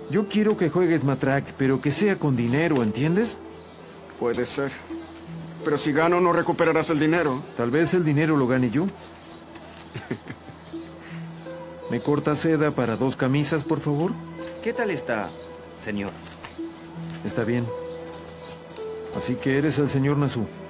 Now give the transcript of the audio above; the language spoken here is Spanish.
Yo quiero que juegues Matrak, pero que sea con dinero, ¿entiendes? Puede ser. Pero si gano, no recuperarás el dinero. Tal vez el dinero lo gane yo. ¿Me corta seda para 2 camisas, por favor? ¿Qué tal está, señor? Está bien. Así que eres el señor Nasu.